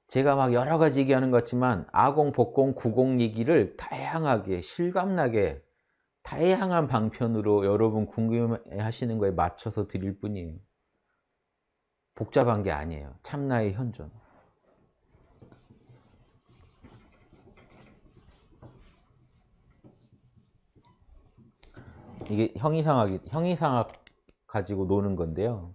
제가 막 여러 가지 얘기하는 것 같지만 아공, 복공, 구공 얘기를 다양하게 실감나게 다양한 방편으로 여러분 궁금해하시는 거에 맞춰서 드릴 뿐이에요. 복잡한 게 아니에요. 참나의 현존. 이게 형이상학 가지고 노는 건데요.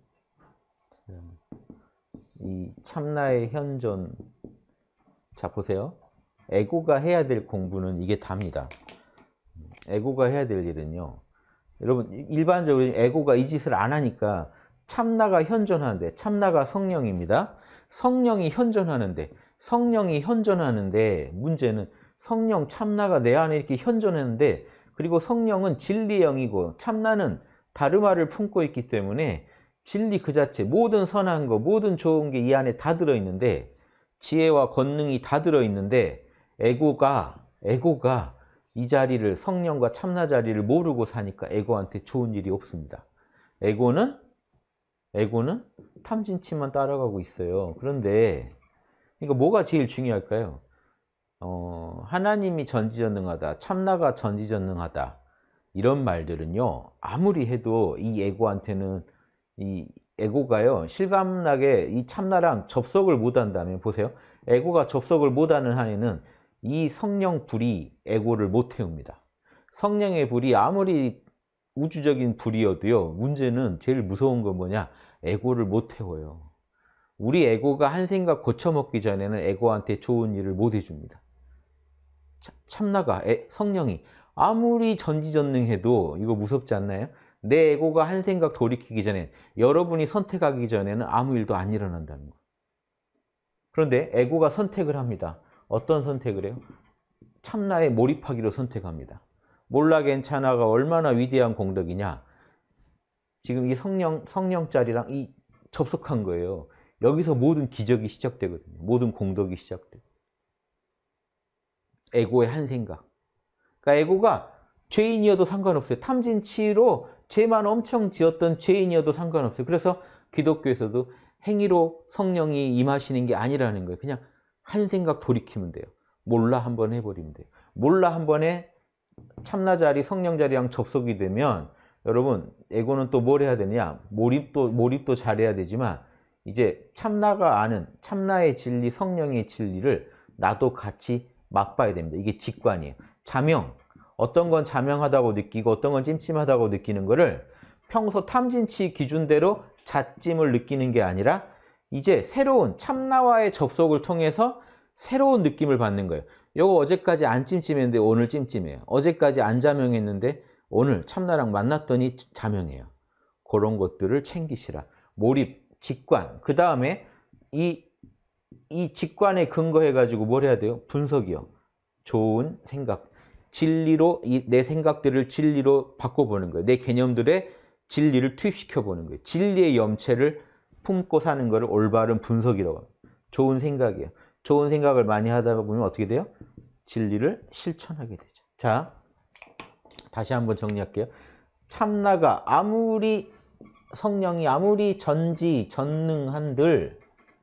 이 참나의 현존. 자, 보세요. 에고가 해야 될 공부는 이게 답니다. 에고가 해야 될 일은요. 여러분, 일반적으로 에고가 이 짓을 안 하니까 참나가 현존하는데, 참나가 성령입니다. 성령이 현존하는데, 문제는 성령 참나가 내 안에 이렇게 현존하는데, 그리고 성령은 진리의 영이고 참나는 다르마를 품고 있기 때문에 진리 그 자체, 모든 선한 거, 모든 좋은 게 이 안에 다 들어있는데, 지혜와 권능이 다 들어있는데, 에고가 이 자리를, 성령과 참나 자리를 모르고 사니까 에고한테 좋은 일이 없습니다. 에고는 탐진치만 따라가고 있어요. 그런데 이거 뭐가 제일 중요할까요? 하나님이 전지전능하다, 참나가 전지전능하다, 이런 말들은요, 아무리 해도 이 에고한테는, 이 에고가요, 실감나게 이 참나랑 접속을 못한다면, 보세요. 에고가 접속을 못하는 한에는 이 성령 불이 에고를 못 태웁니다. 성령의 불이 아무리 우주적인 불이어도요, 문제는 제일 무서운 건 뭐냐? 에고를 못 태워요. 우리 에고가 한 생각 고쳐먹기 전에는 에고한테 좋은 일을 못 해줍니다. 참나가, 성령이 아무리 전지전능해도 이거 무섭지 않나요? 내 에고가 한 생각 돌이키기 전에, 여러분이 선택하기 전에는 아무 일도 안 일어난다는 거. 그런데 에고가 선택을 합니다. 어떤 선택을 해요? 참나에 몰입하기로 선택합니다. 몰라 괜찮아가 얼마나 위대한 공덕이냐. 지금 이 성령짜리랑 이 접속한 거예요. 여기서 모든 기적이 시작되거든요. 모든 공덕이 시작돼요. 에고의 한 생각. 그러니까 에고가 죄인이어도 상관없어요. 탐진치로 죄만 엄청 지었던 죄인이어도 상관없어요. 그래서 기독교에서도 행위로 성령이 임하시는 게 아니라는 거예요. 그냥 한 생각 돌이키면 돼요. 몰라 한번 해버리면 돼요. 몰라 한 번에 참나 자리, 성령 자리랑 접속이 되면 여러분, 에고는 또 뭘 해야 되냐? 몰입도 잘해야 되지만 이제 참나가 아는 참나의 진리, 성령의 진리를 나도 같이 맛봐야 됩니다. 이게 직관이에요. 자명. 어떤 건 자명하다고 느끼고 어떤 건 찜찜하다고 느끼는 거를 평소 탐진치 기준대로 자찜을 느끼는 게 아니라 이제 새로운 참나와의 접속을 통해서 새로운 느낌을 받는 거예요. 이거 어제까지 안 찜찜했는데 오늘 찜찜해요. 어제까지 안 자명했는데 오늘 참나랑 만났더니 자명해요. 그런 것들을 챙기시라. 몰입, 직관. 그 다음에 이 직관에 근거해가지고 뭘 해야 돼요? 분석이요. 좋은 생각. 진리로, 내 생각들을 진리로 바꿔보는 거예요. 내 개념들의 진리를 투입시켜보는 거예요. 진리의 염체를 품고 사는 것을 올바른 분석이라고 합니다. 좋은 생각이에요. 좋은 생각을 많이 하다 보면 어떻게 돼요? 진리를 실천하게 되죠. 자, 다시 한번 정리할게요. 참나가 아무리, 성령이 아무리 전능한들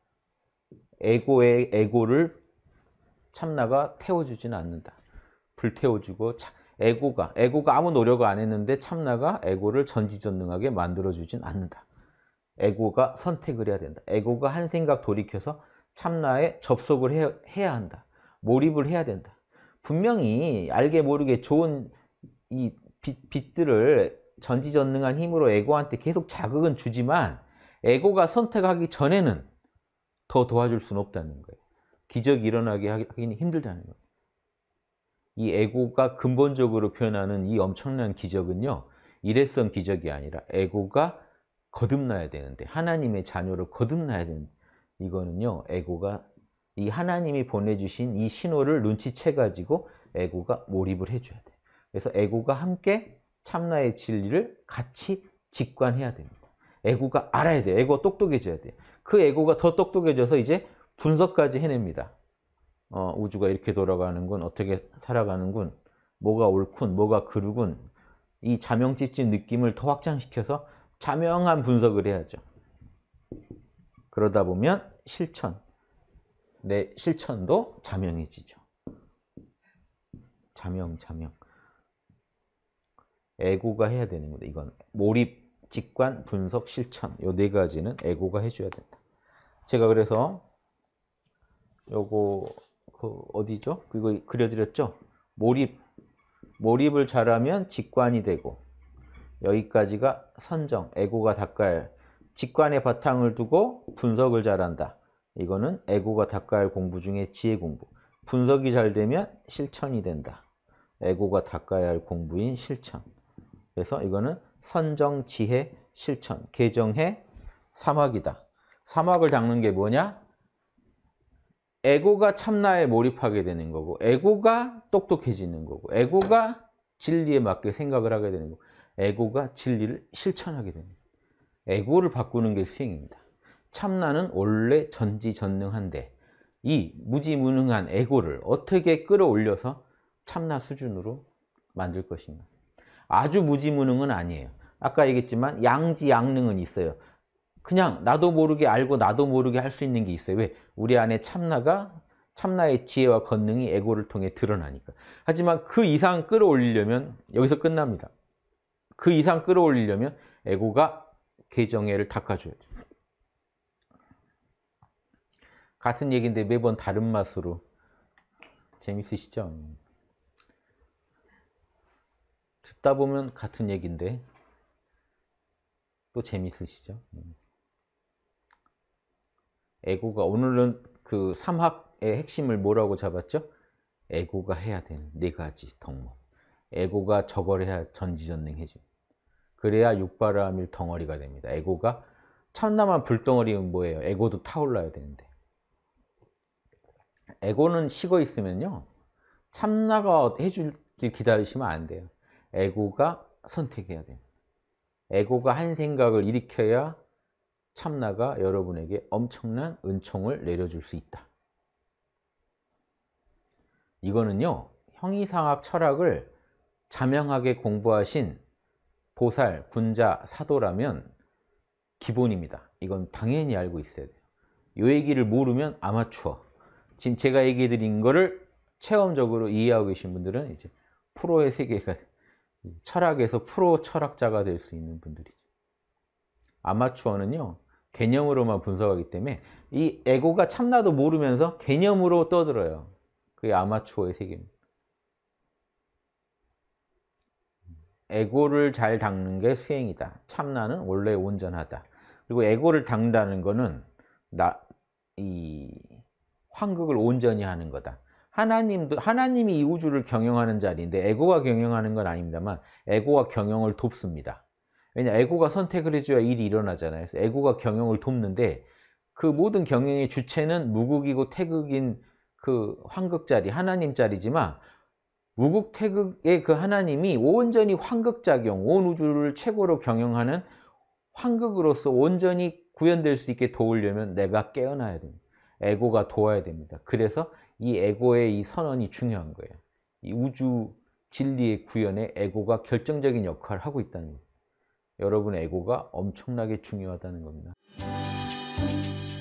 에고를 참나가 태워주지는 않는다. 불태워주고, 에고가 아무 노력을 안 했는데 참나가 에고를 전지전능하게 만들어주진 않는다. 에고가 선택을 해야 된다. 에고가 한 생각 돌이켜서 참나에 접속을 해야 한다. 몰입을 해야 된다. 분명히 알게 모르게 좋은 이 빛들을 전지전능한 힘으로 에고한테 계속 자극은 주지만 에고가 선택하기 전에는 더 도와줄 수는 없다는 거예요. 기적이 일어나게 하기는 힘들다는 거예요. 이 에고가 근본적으로 표현하는 이 엄청난 기적은요, 일회성 기적이 아니라 에고가 거듭나야 되는데, 하나님의 자녀로 거듭나야 되는데, 이거는요, 에고가 이 하나님이 보내주신 이 신호를 눈치채가지고 에고가 몰입을 해줘야 돼요. 그래서 에고가 함께 참나의 진리를 같이 직관해야 됩니다. 에고가 알아야 돼요. 에고가 똑똑해져야 돼요. 그 에고가 더 똑똑해져서 이제 분석까지 해냅니다. 우주가 이렇게 돌아가는군, 어떻게 살아가는군, 뭐가 옳군, 뭐가 그르군, 이 자명집진 느낌을 더 확장시켜서 자명한 분석을 해야죠. 그러다 보면 실천, 내 실천도 자명해지죠. 자명. 에고가 해야 되는 거다. 이건 몰입, 직관, 분석, 실천. 요 네 가지는 에고가 해줘야 된다. 제가 그래서 요거 어디죠? 그거 그려드렸죠? 몰입을 잘하면 직관이 되고, 여기까지가 선정, 에고가 닦아야 할. 직관의 바탕을 두고 분석을 잘한다. 이거는 에고가 닦아야 할 공부 중에 지혜 공부. 분석이 잘 되면 실천이 된다. 에고가 닦아야 할 공부인 실천. 그래서 이거는 선정, 지혜, 실천, 개정해, 사막이다. 사막을 닦는 게 뭐냐? 에고가 참나에 몰입하게 되는 거고, 에고가 똑똑해지는 거고, 에고가 진리에 맞게 생각을 하게 되는 거고, 에고가 진리를 실천하게 되는 거고. 에고를 바꾸는 게 수행입니다. 참나는 원래 전지전능한데 이 무지무능한 에고를 어떻게 끌어올려서 참나 수준으로 만들 것인가. 아주 무지무능은 아니에요. 아까 얘기했지만 양지양능은 있어요. 그냥 나도 모르게 알고 나도 모르게 할 수 있는 게 있어요. 왜? 우리 안에 참나의 지혜와 권능이 에고를 통해 드러나니까. 하지만 그 이상 끌어올리려면 여기서 끝납니다. 그 이상 끌어올리려면 에고가 개정해를 닦아줘야 돼요. 같은 얘기인데 매번 다른 맛으로. 재밌으시죠? 듣다 보면 같은 얘기인데 또 재밌으시죠? 에고가, 오늘은 그 삼학의 핵심을 뭐라고 잡았죠? 에고가 해야 되는 네 가지 덕목. 에고가 저걸 해야 전지전능해집니다. 그래야 육바라밀 덩어리가 됩니다. 에고가 참나만 불덩어리면 뭐예요? 에고도 타올라야 되는데. 에고는 식어 있으면요, 참나가 해줄 길 기다리시면 안 돼요. 에고가 선택해야 돼요. 에고가 한 생각을 일으켜야 참나가 여러분에게 엄청난 은총을 내려줄 수 있다. 이거는요, 형이상학 철학을 자명하게 공부하신 보살, 군자, 사도라면 기본입니다. 이건 당연히 알고 있어야 돼요. 이 얘기를 모르면 아마추어. 지금 제가 얘기해 드린 거를 체험적으로 이해하고 계신 분들은 이제 프로의 세계가, 철학에서 프로 철학자가 될 수 있는 분들이죠. 아마추어는요, 개념으로만 분석하기 때문에 이 에고가 참나도 모르면서 개념으로 떠들어요. 그게 아마추어의 세계입니다. 에고를 잘 닦는 게 수행이다. 참나는 원래 온전하다. 그리고 에고를 닦는다는 거는 이 환극을 온전히 하는 거다. 하나님이 이 우주를 경영하는 자리인데 에고가 경영하는 건 아닙니다만 에고가 경영을 돕습니다. 왜냐, 에고가 선택을 해줘야 일이 일어나잖아요. 그래서 에고가 경영을 돕는데 그 모든 경영의 주체는 무극이고 태극인 그 환극자리, 하나님 자리지만 무극태극의 그 하나님이 온전히 환극작용, 온 우주를 최고로 경영하는 환극으로서 온전히 구현될 수 있게 도우려면 내가 깨어나야 됩니다. 에고가 도와야 됩니다. 그래서 이 에고의 이 선언이 중요한 거예요. 이 우주 진리의 구현에 에고가 결정적인 역할을 하고 있다는 거예요. 여러분의 에고가 엄청나게 중요하다는 겁니다.